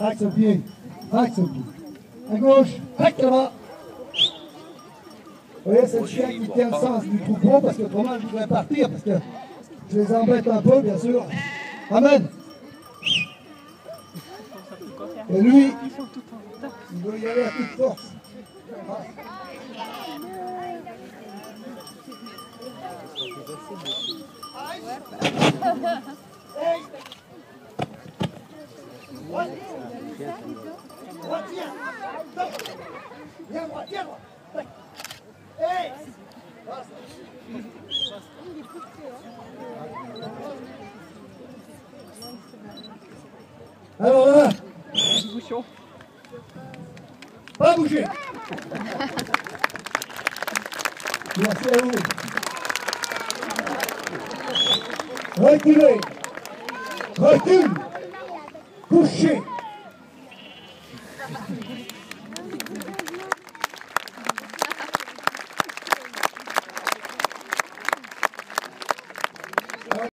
Axe au pied. Axe au pied. À gauche. Axe là-bas. Vous voyez, c'est le chien qui tient le sens du troupeau parce que autrement je voudrais partir parce que je les embête un peu, bien sûr. Amen. Et lui, il doit y aller à toute force. Alors là, pas bouger. Merci à vous. Reculez. Recule. Couchez.